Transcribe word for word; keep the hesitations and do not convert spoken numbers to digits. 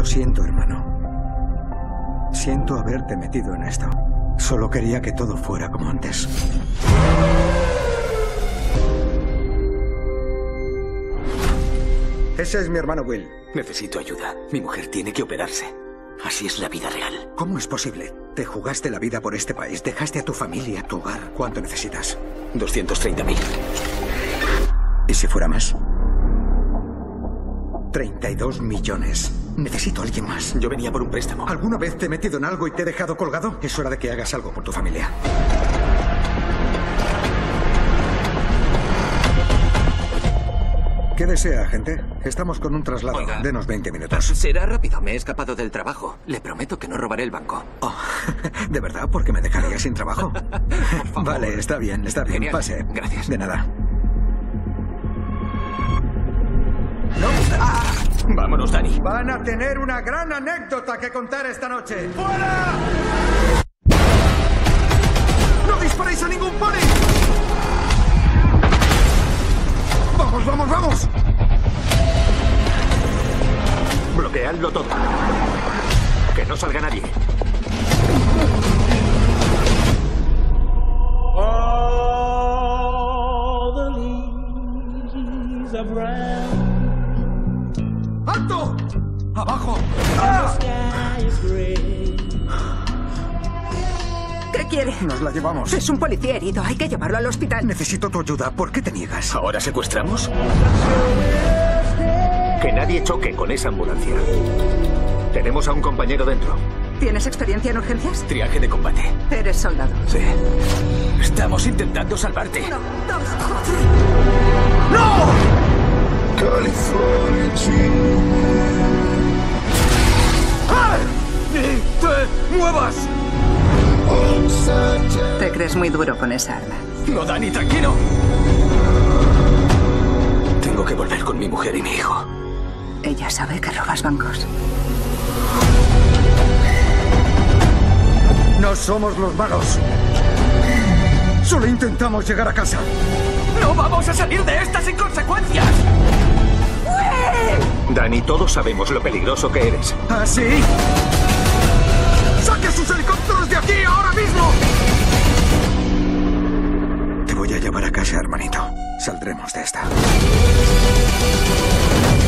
Lo siento, hermano. Siento haberte metido en esto. Solo quería que todo fuera como antes. Ese es mi hermano Will. Necesito ayuda. Mi mujer tiene que operarse. Así es la vida real. ¿Cómo es posible? Te jugaste la vida por este país. Dejaste a tu familia, tu hogar. ¿Cuánto necesitas? doscientos treinta mil. ¿Y si fuera más? treinta y dos millones. Necesito a alguien más. Yo venía por un préstamo. ¿Alguna vez te he metido en algo y te he dejado colgado? Es hora de que hagas algo por tu familia. ¿Qué desea, agente? Estamos con un traslado. Oiga. Denos veinte minutos. Será rápido, me he escapado del trabajo. Le prometo que no robaré el banco. Oh, ¿de verdad? ¿Por qué me dejaría sin trabajo? Vale, está bien, está bien. Genial. Pase. Gracias. De nada. ¡No! ¡Ah! ¡Vámonos, Dani! Van a tener una gran anécdota que contar esta noche. ¡Fuera! ¡No disparéis a ningún pony! ¡Vamos, vamos, vamos! Bloqueadlo todo. Que no salga nadie. All the leaves are brown. ¡Alto! ¡Abajo! The sky is gray. ¿Qué quiere? Nos la llevamos. Es un policía herido. Hay que llevarlo al hospital. Necesito tu ayuda. ¿Por qué te niegas? ¿Ahora secuestramos? Que nadie choque con esa ambulancia. Tenemos a un compañero dentro. ¿Tienes experiencia en urgencias? Triaje de combate. Eres soldado. Sí. Estamos intentando salvarte. Uno, dos, ¡No! ¡Ay! ¡Ni te muevas! Te crees muy duro con esa arma. No, Dani, tranquilo. Tengo que volver con mi mujer y mi hijo. Ella sabe que robas bancos. No somos los malos. Solo intentamos llegar a casa. ¡No vamos a salir de esta sin consecuencias! Dani, todos sabemos lo peligroso que eres. ¿Ah, sí? ¡Saque sus helicópteros de aquí ahora mismo! Te voy a llevar a casa, hermanito. Saldremos de esta.